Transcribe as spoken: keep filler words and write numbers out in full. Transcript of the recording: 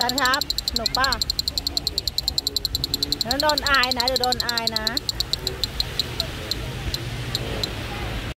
กันครับหนุกป่ะแล้วโดนอายนะเดี๋ยวโดนอายนะ